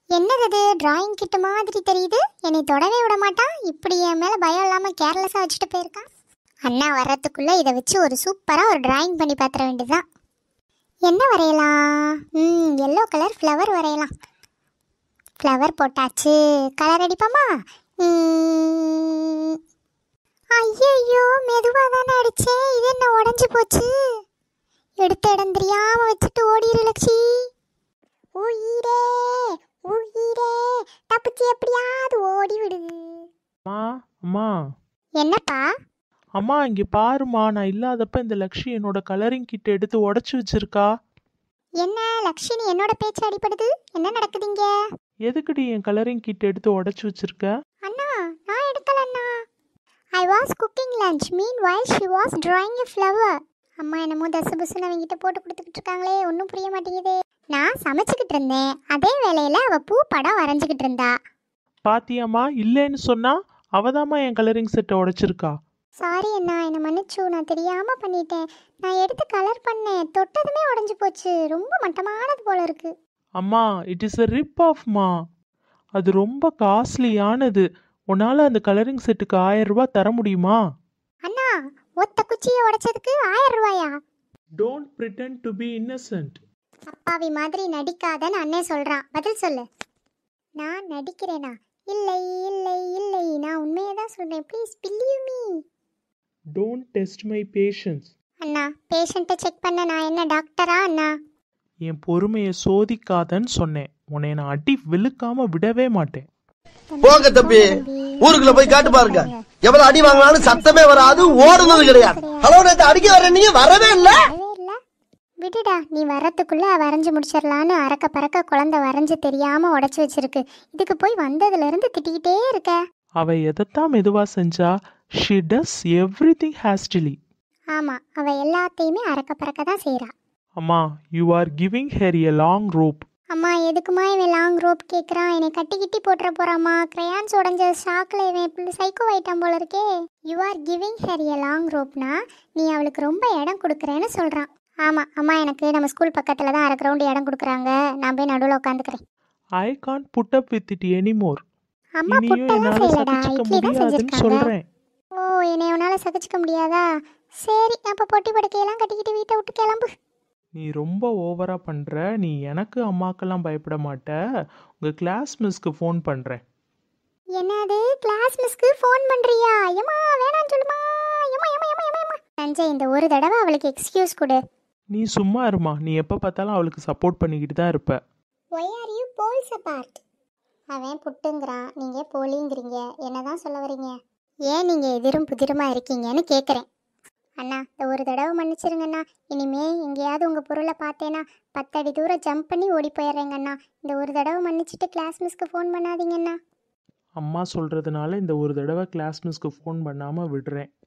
என்னது இது டிராயிங் கிட்ட மாதிரி தெரியுது. என்னை தொடவே விட மாட்டான். இப்படி என் மேலே பயம் இல்லாமல் கேர்லெஸ்ஸாக வச்சுட்டு போயிருக்கான். அண்ணா வர்றதுக்குள்ளே இதை வச்சு ஒரு சூப்பராக ஒரு டிராயிங் பண்ணி பார்த்துட வேண்டியதுதான். என்ன வரையலாம்? எல்லோ கலர் ஃப்ளவர் வரையலாம். ஃப்ளவர் போட்டாச்சு. கலர் அடிப்போமா? ஐயோ, மெதுவாக தானே அடித்தேன். இது என்ன உடஞ்சி போச்சு? எடுத்த இடம் தெரியாமல் வச்சுட்டு ஓடிரு லக்ஷி. உயிரே உயிரே தப்பிச்சு எப்படியாவது ஓடி விடுது. அம்மா. என்னப்பா? அம்மா இங்க பாருமா, நான் இல்லாதப்ப இந்த லக்ஷி என்னோட கலரிங் கிட்ட எடுத்து உடைச்சு வச்சிருக்கா. என்ன லக்ஷினி, என்னோட பேச்சு அடிப்படுது. என்ன நடக்குதுங்க? எதுக்குடி என் கலரிங் கிட்ட எடுத்து உடைச்சு வச்சிருக்க? அண்ணா, நான் எடுக்கல அண்ணா. I was cooking lunch. Meanwhile, she was drawing a flower. அம்மா என்னமோ தசு புசுன்னு அவங்கிட்ட போட்டு கொடுத்துக்கிட்டு இருக்காங்களே, ஒன்றும் புரிய மாட்டேங்குதே. நான் சமைச்சுக்கிட்டு இருந்தேன். அதே வேலையில் அவள் பூ படம் வரைஞ்சிக்கிட்டு இருந்தா. பாத்தியாம்மா, இல்லைன்னு சொன்னா அவதாம்மா என் கலரிங் செட்டை உடைச்சிருக்கா. சாரி அண்ணா, என்னை மன்னிச்சு. நான் தெரியாமல் பண்ணிட்டேன். நான் எடுத்து கலர் பண்ணேன். தொட்டதுமே உடஞ்சி போச்சு. ரொம்ப மட்டமானது போல இருக்கு. அம்மா, it is a rip off மா. அது ரொம்ப காஸ்ட்லியானது. உன்னால அந்த கலரிங் செட்டுக்கு 1000 ரூபாய் தர முடியுமா? அண்ணா, ஒத்த குச்சியை உடைச்சதுக்கு 1000 ரூபாயா? Don't pretend to be innocent. அப்பாவி மாதிரி நடிக்காதன்னு அண்ணே சொல்றான். பதில் சொல்லு. நான் நடிக்கிறேனா? இல்லை இல்லை இல்லை, நான் உண்மையை தான் சொல்றேன். Please believe me. Don't test my patience. அண்ணா, பேஷண்ட்டை செக் பண்ண நான் என்ன டாக்டரா அண்ணா? என் பொறுமையை சோதிக்காதன்னு சொன்னேன். உன்னை நான் அடி விழுக்காம விடவே மாட்டேன். போங்க தம்பி, ஊருக்குள்ள போய் காட்டு பாருங்க. எவ்வளவு அடி வாங்கினாலும் சத்தமே வராது, ஓடுனது கிடையாது. ஹலோ, நேத்து அடிக்க வர நீங்க வரவே இல்ல. விடுடா, நீ வரத்துக்குள்ள வரைஞ்சு முடிச்சிடலான்னு அறக்க பறக்க குழந்தை வரைஞ்சு தெரியாம உடைச்சு வச்சிருக்கு. இதுக்கு போய் வந்ததுல இருந்து திட்டிக்கிட்டே இருக்க. அவ எதைத்தான் மெதுவா செஞ்சா? She does everything hastily. ஆமா, அவ எல்லாத்தையுமே அறக்க பறக்க தான் செய்யறா. அம்மா, you are giving her a long rope. அம்மா, எதுக்குமா இவன் லாங் ரோப் கேட்குறான்? என்னை கட்டி போட்டுற போறாம்மா. கிரையான்ஸ் உடஞ்ச ஷாக்கில் இவன் இப்படி சைக்கோ ஆயிட்டான் போல இருக்கே. You are giving her a long ரோப்னா நீ அவளுக்கு ரொம்ப இடம் கொடுக்குறேன்னு சொல்கிறான். ஆமாம் அம்மா, எனக்கு நம்ம ஸ்கூல் பக்கத்தில் தான் அரை கிரவுண்டு இடம் கொடுக்குறாங்க. நான் போய் நடுவில் உட்காந்துக்கிறேன். I can't put up with it anymore. அம்மா புட்டெல்லாம் செய்யலடா, இட்லி தான் செஞ்சிருக்காங்க. ஓ, என்னை உன்னால் சகிச்சுக்க முடியாதா? சரி, அப்போ பொட்டி படுக்கையெல்லாம் கட்டிக்கிட்டு வீட்டை விட்டு கிளம்பு. நீ ரொம்ப ஓவரா பண்ற. நீ எனக்கு அம்மாக்கெல்லாம் பயப்பட மாட்ட. உங்க கிளாஸ் மிஸ்க்கு ஃபோன் பண்றேன். என்னது, கிளாஸ் மிஸ்க்கு ஃபோன் பண்றியா? ஏமா வேணான்னு சொல்லுமா. ஏமா ஏமா ஏமா ஏமா சஞ்சய், இந்த ஒரு தடவை அவளுக்கு எக்ஸ்கியூஸ் கொடு. நீ சும்மா இருமா. நீ எப்போ பார்த்தாலும் அவளுக்கு சப்போர்ட் பண்ணிக்கிட்டு தான் இருப்ப. Why are you poles apart? அவன் புட்டுங்கிறான், நீங்கள் போலிங்கிறீங்க. என்னதான் சொல்ல வரீங்க? ஏன் நீங்கள் எதிரும் புதிருமா இருக்கீங்கன்னு கேட்குறேன். அண்ணா, இந்த ஒரு தடவை மன்னிச்சிருங்கண்ணா. இனிமே எங்கேயாவது உங்கள் பொருளை பார்த்தேன்னா 10 அடி தூரம் ஜம்ப் பண்ணி ஓடி போயிடுறேங்கண்ணா. இந்த ஒரு தடவை மன்னிச்சுட்டு கிளாஸ் மிஸ்க்கு ஃபோன் பண்ணாதீங்கண்ணா. அம்மா சொல்றதுனால இந்த ஒரு தடவை கிளாஸ் மிஸ்க்கு ஃபோன் பண்ணாம விடுறேன்.